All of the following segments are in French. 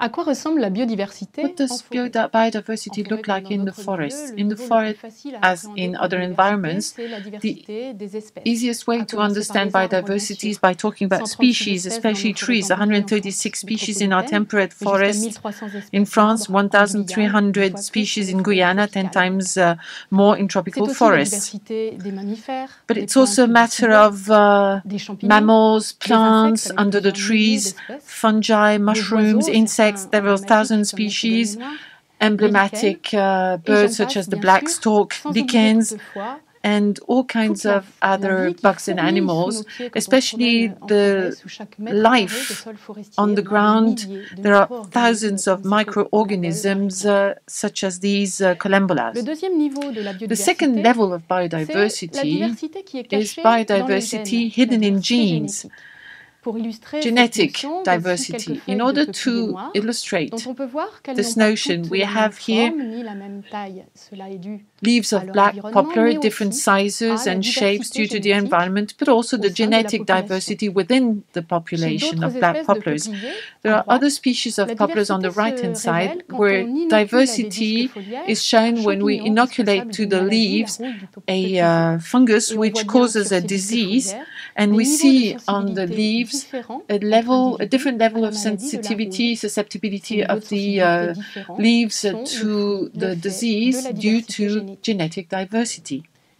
À quoi ressemble la biodiversité What does en forêt? biodiversity En look forêt, like comme in dans the notre milieu, forest? le In the niveau le plus forest, facile à as appréhender in pour la other biodiversité, environments, c'est la the diversité des espèces. easiest way À to commencer par understand les arbres, bien biodiversity is sûr. by talking about 136 species, espèces dans especially nos forêts trees. tempérées en 136 France species in our métropolitaine, temperate et jusqu'à forests. 1300 In espèces France, d'arbres en Guyane, une 1,300 fois plus species dans les in forêts Guyana, 10 tropicales. times more in C'est tropical aussi la forests. diversité des mammifères, But des it's also a plantes matter décisives, of des champignons, mammals, des plants insectes avec under the plusieurs milliers trees, d'espèces, fungi, des mushrooms, oiseaux, insects. certains There are emblématiques 1,000 comme le species, cigogné noir, emblematic et birds j'en such passe, as the bien black sûr, stork, sans oublier lichens, toutefois and all toute kinds la of other vie qui bugs and fourmille sous animals, nos pieds quand on se especially promène en forêt, the sous chaque mètre carré de life sol forestier. on On the a des ground. milliers de There are micro-organismes thousands of comme ces microorganisms collemboles, such as these Le collembolas. deuxième niveau de la The second biodiversité, level of c'est la biodiversity diversité qui est is cachée dans les biodiversity gènes, hidden in c'est-à-dire genes, génétique. Pour illustrer cette genetic notion, voici quelques diversity. In feuilles de order peuplier to noir, dont illustrate on peut voir qu'elles this n'ont pas notion, toutes we la même have here forme ni la même taille. Cela est dû leaves à of leur black environnement, poplar, mais different aussi sizes à la and shapes diversité due to the génétique environment, but also au the sein de la genetic population. diversity within the Chez population d'autres of black espèces de poplars. peupliers, There à are other droite, species la of poplars on diversité the se right-hand side révèle quand where on inocule à des diversity disques foliaires is un shown when we champignon inoculate responsable to d'une the maladie, la leaves rouille du a peuplier. fungus Et on which voit bien causes sur a ces disques disease, foliaires and des we niveaux de see on the sensibilité leaves différents a entre different individus à level la of maladie de la sensitivity, rouille. Ces susceptibility niveaux de of the sensibilité différents leaves sont le to fruit, the l'effet de disease la due diversité to génétique. genetic diversity.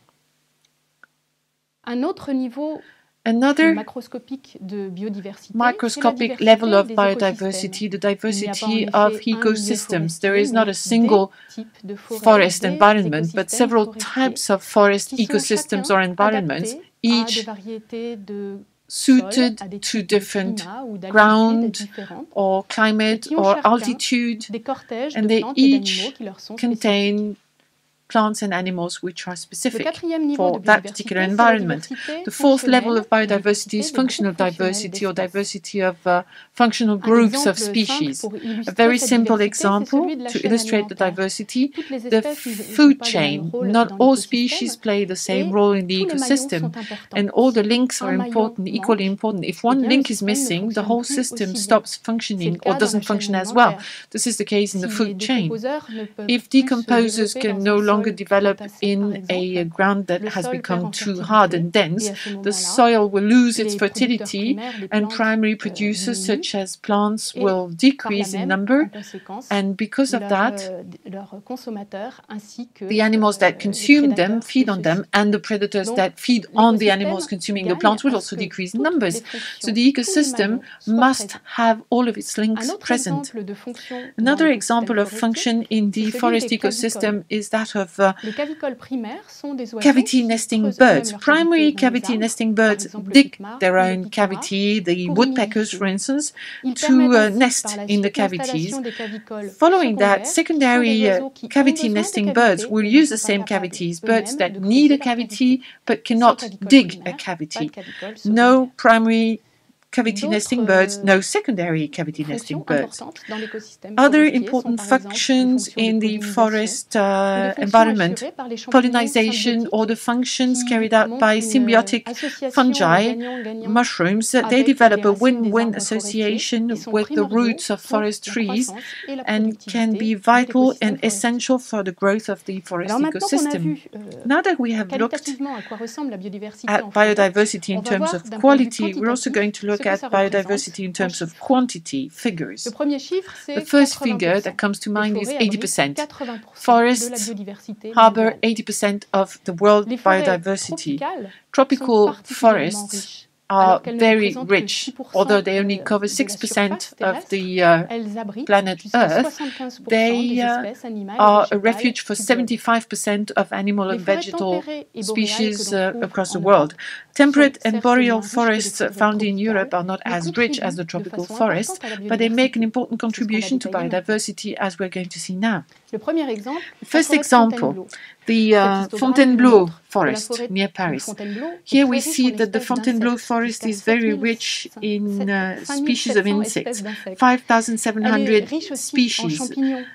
Un autre niveau plus Another macroscopique de biodiversité, c'est la microscopic diversité level of des écosystèmes. biodiversity, the Il n'y a pas en diversity effet of un milieu ecosystems. There forestier, is not mais a single des types de forêts, forest des environment, but écosystèmes several forestiers types of forest qui sont ecosystems chacun or environments, adaptés à des each variétés de suited sols, à des to types de different climats ou d'altitudes ground différentes, or et climate qui ont or chacun altitude, des cortèges and de they plantes et d'animaux each qui leur sont spécifiques. contain plants and animals which are Le specific quatrième niveau for de that biodiversité, particular c'est la environment. diversité The fourth level fonctionnelle of biodiversity et is diversité des functional groupes fonctionnels diversity or d'espèces. diversity of functional Un groups of exemple simple species. pour A illustrer very cette simple diversité, c'est example celui de la to chaîne illustrate the alimentaire. diversity, Toutes les the espèces ne jouent food pas le même chain. rôle Not dans all l'écosystème species play the same et role in the tous les maillons ecosystem, sont importants. and all the Si links are un maillon important, equally manque, important. If eh one bien, le link is système ne missing, the fonctionne whole plus system aussi bien. stops C'est functioning le or cas dans la doesn't chaîne function as well. alimentaire. This is the case in the Si food les chain. décomposeurs ne peuvent If plus se decomposers développer can dans no un longer sol trop develop entassé, par in a exemple, ground that le has sol perd become en too hard and fertilité dense, et à ce the moment-là, soil will lose its les producteurs fertility, primaires des and plantes primary producers diminuent such as plants et will par decrease là in même, number, en conséquence, and because of that, leurs consommateurs ainsi que the animals that les consume them, prédateurs feed de on them, ceux-ci. and the predators Donc, that feed on the animals l'écosystème consuming the gagne plants will à also ce que decrease in toutes numbers. les So fonctions, the tous les ecosystem maillons soient must présents. have all of its Un links autre present. exemple de fonction dans Another l'écosystème example of forestier, function in c'est the celui forest des clavicoles. ecosystem is that of Les clavicoles primaires sont des oiseaux cavity qui nesting creusent eux-mêmes birds. leur Primary cavité dans les cavity arbres, nesting par birds exemple le dig piquemar their ou le own piquois, cavity, the pour y woodpeckers, for nidifier. instance, Ils to permettent ainsi nest par la in the suite l'installation cavities. des clavicoles Following that, secondaires, qui sont des secondary oiseaux qui ont cavity besoin de nesting cavités, birds will mais ne use the sont pas same capables cavities. Birds eux-mêmes that de need a creuser leur cavité. cavity but Sans cannot clavicole dig a primaire, pas de cavity. clavicole No secondaire. primary cavity nesting birds, D'autres no secondary cavity nesting fonctions birds. importantes dans l'écosystème Other forestier sont important par exemple les functions fonctions de in the pollinisation forest ou les fonctions environment, assurées par les champignons pollination symbiotiques or the functions qui carried out montrent by une symbiotic association fungi, gagnant-gagnant mushrooms, they avec develop les a racines des win-win arbres forestiers association qui sont with the primordiaux roots of pour forest la trees croissance et la and can be productivité de vital l'écosystème and forestier. essential for the growth of the forest Alors maintenant qu'on a ecosystem. vu Now that we have looked qualitativement à quoi ressemble la biodiversité at en forêt, biodiversity in on va terms voir of d'un point de vue quality, we're also going to quantitatif look ce que at ça représente biodiversity in en terms of chiffres. quantity, Le figures. premier chiffre, c'est The first figure 80%. that comes to Les mind is forêts abritent 80%. 80% de la Forests biodiversité harbor mondiale. 80% of the world Les forêts biodiversity. tropicales sont Tropical particulièrement forests riches. are Alors qu'elles ne very représentent que rich, 6% although they only de cover la 6% surface of terrestre, the elles abritent planet jusqu'à Earth. 75% They des espèces animales et are a végétales refuge for du globe. 75% of animal Les and forêts vegetal tempérées et boréales que species l'on trouve across the en world. Europe Temperate sont and certes boreal moins riches que les forests forêts found in tropicales, Europe are not mais as rich as the contribuent de tropical façon forests, importante à la but they make an biodiversité. important C'est ce qu'on va contribution to détailler maintenant. biodiversity, as we're going to see now. Le premier exemple, The la first forêt de example, Fontainebleau. the Cet histogramme nous Fontainebleau montre que la forest forêt near de Paris. Fontainebleau est Here très we riche see en that the espèces Fontainebleau d'insectes, forest jusqu'à is very 7 rich in species of 5700 insects, espèces d'insectes. Elle est 5,700 riche aussi en species. champignons,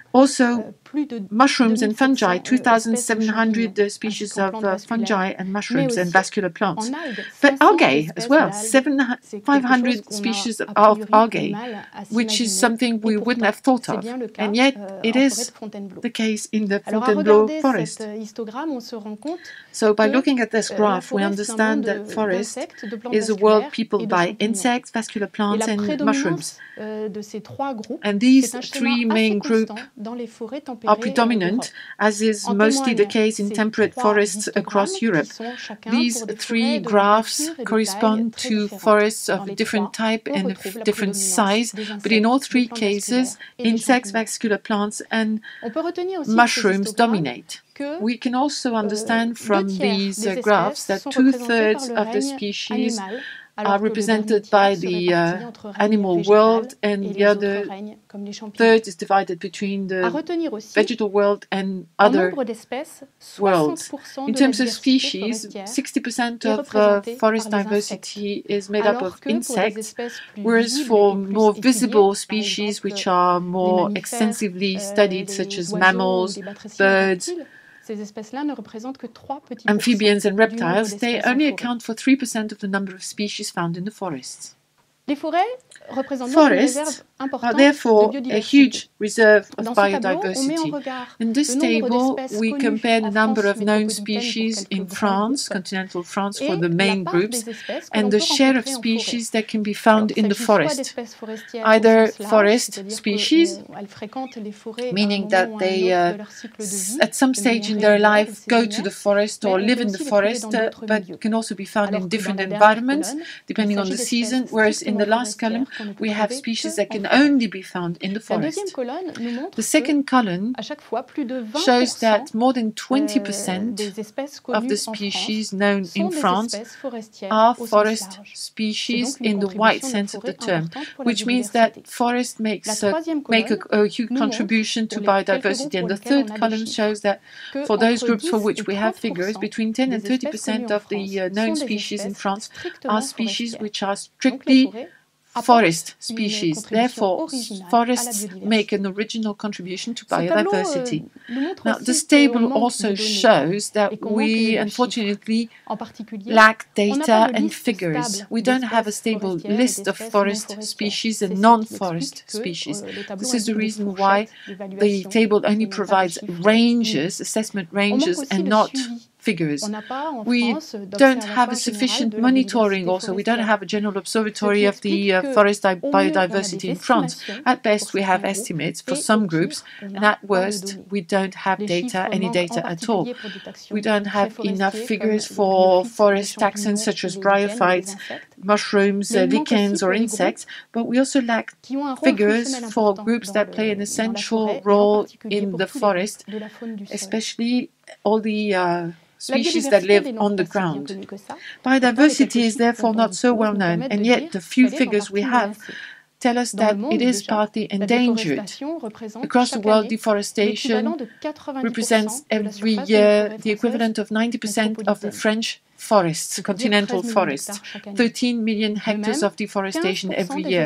Also, plus de mushrooms and 2700 fungi, espèces de 2,700 champignons, species ainsi qu'en of plantes vasculaires. fungi and mushrooms and aussi, vascular plants. En algues, But 500 algae as espèces well, d'algues. C'est quelque 500 chose qu'on a species a of priori algae, du mal à which is s'imaginer. something we Et wouldn't pourtant, have thought c'est of. bien le cas And yet, it en forêt is de Fontainebleau. the case in the Alors, à Fontainebleau regarder forest. cet histogramme, on se rend compte So by que looking at this la graph, we forêt, c'est un understand monde that forest d'insectes, de plantes is a world vasculaires peopled et de by champignons. insects, vascular Et plants, la and mushrooms. prédominance de ces trois groupes, And these c'est un three schéma assez main groups constant dans les forêts are tempérées predominant, d'Europe. as is En mostly the témoignent case in ces temperate trois forests across histogrammes Europe. qui sont chacun These pour des three forêts de graphs nature et de taille correspond très to différentes. forests Dans of les different trois, type on and retrouve la different prédominance size, des but in all insectes, three des plantes cases, vasculaires et des insects, champignons. vascular plants, and On peut retenir aussi de ces mushrooms histogrammes dominate. que We can also understand from 2/3 these des graphs espèces that sont représentées par 2/3 le of the règne species animal, alors are que le represented dernier by tiers se the répartit entre règne animal végétal world, et and the les autres other règnes, comme les champignons. third is divided between À the retenir aussi, vegetal world and en other nombre d'espèces, worlds. 60% In de la terms of diversité species, forestière 60% est of représentée forest par les insectes, diversity is made up alors of que pour des insects, espèces plus whereas visibles for et plus more étudiées, visible par species exemple which are les more mammifères, extensively studied, such les as oiseaux ou mammals, les batraciens et birds, reptiles, ces espèces-là ne représentent que 3 petits amphibians, and du nombre reptiles, they d'espèces en only forêt. account for 3% of the number of species found in the forests. Les forêts représentent donc une réserve Forests are importante de therefore a biodiversité. huge reserve of Dans ce tableau, on met en biodiversity. regard In this le nombre table, d'espèces we connues compare the en number France of known métropolitaine pour species quelques in grands France, groupes, continental France, for et the la main part groups, des espèces que and l'on the peut share of rencontrer en forêt. species that can be Alors, found il in the s'agit soit forest, d'espèces forestières either au sens large, forest c'est-à-dire species, qu'elles fréquentent les forêts à un meaning moment that ou à un they, autre de leur cycle de vie, at some de stage manière in their régulière et life, go to the saisonnière, forest mais or on live peut in the aussi les trouver forest, dans d'autres but milieux. can also be found Alors in que dans different la dernière environments, colonne, depending il on the s'agit season, d'espèces whereas in the strictement last column, forestières qu'on ne peut we have trouver species que that en can forêt. only be found in the La deuxième forest. colonne nous montre The second column à chaque fois, plus de shows 20% that more than 20% des espèces of connues the en species France known sont in des France espèces forestières are au sens forest large. C'est species donc une in the wide contribution de la sense of the forêt term, importante pour la which means that biodiversité. forest La make troisième a colonne huge nous contribution montre, to pour les quelques biodiversity. groupes And pour the lesquels on third a des column chiffres, shows that que for those entre groups for 10 which et we have figures, 30% between 10 and des espèces 30% connues en of the France known sont des species in espèces France strictement are species forestières. which are Donc la strictly forêt apporte forest une species. contribution Therefore, originale à la forests make biodiversité. an original contribution to Ce tableau biodiversity. nous montre Now, aussi this qu'on table manque also de données shows that et qu'on manque we, de chiffres. unfortunately, En particulier, lack on n'a data pas de and liste figures. stable We don't have a d'espèces stable forestières et list of d'espèces forest non forestières. species C'est and ce qui non-forest explique que species. le tableau This is the indique des reason why fourchettes the d'évaluation table only et non pas de provides chiffres ranges, assessment On manque ranges, aussi and de not suivi. figures. On n'a pas en We France don't have d'observatoire a général sufficient de la monitoring biodiversité also. We don't forestière. have a general Ce observatory qui of the explique que forest au mieux, on a biodiversity des in France. estimations At pour best, we have certains groupes estimates for et some au groups, pire, on and n'a at pas de worst, données. we don't have Les data, chiffres any manquent en data at all. particulier pour des taxons We don't très have enough forestiers figures comme for les bryophytes, les forest taxons champignons such et as les lichens ou les bryophytes, insectes, mushrooms, mais il manque aussi lichens, or pour les groupes insects, but we also lack qui ont un rôle figures fonctionnel for important groups that play an dans la essential forêt et en role particulier in pour the tous les groupes forest, de la faune du sol. especially all the La species that biodiversité live n'est on donc the pas si bien ground. connue que ça. Biodiversity is therefore not so well known, and yet the few figures we have tell us that it is partly endangered. Across the world, deforestation represents every year the equivalent of 90% of the French forests, continental forests, 13 million hectares of deforestation every year.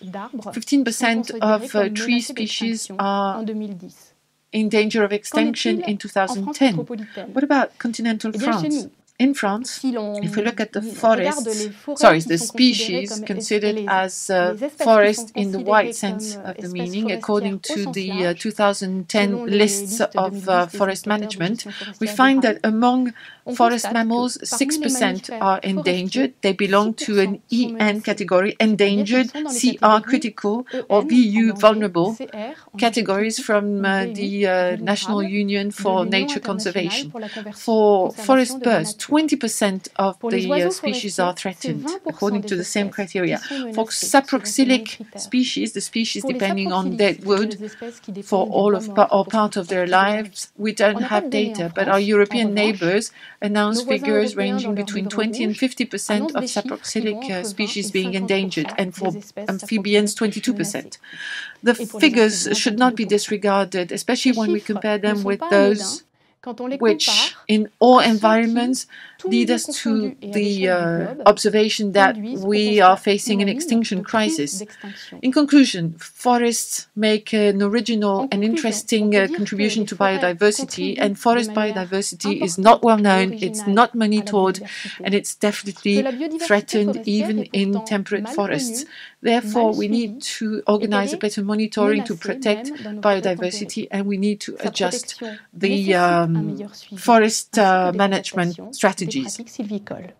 15% of tree species are in danger of extinction in 2010. What about continental France? In France, if we look at the forests, the species considered as forest in the wide sense of the meaning, according to the 2010 lists of forest management, we find that among forest mammals, 6% are endangered. They belong to an EN category, endangered, CR critical, or VU vulnerable categories from the National Union for Nature Conservation. For forest birds, 20% of the species are threatened, according to the same criteria. For saproxylic species, the species depending on dead wood for all of or part of their lives, we don't have data, but our European neighbours announce figures ranging between 20 and 50% of saproxylic species being endangered, and for amphibians, 22%. The figures should not be disregarded, especially when we compare them with those which in all environments lead us to the observation that we are facing an extinction crisis. In conclusion, forests make an original and interesting contribution to biodiversity, and forest biodiversity is not well known, it's not monitored, and it's definitely threatened even in temperate forests. Therefore, we need to organize a better monitoring to protect biodiversity, and we need to adjust the forest management strategies.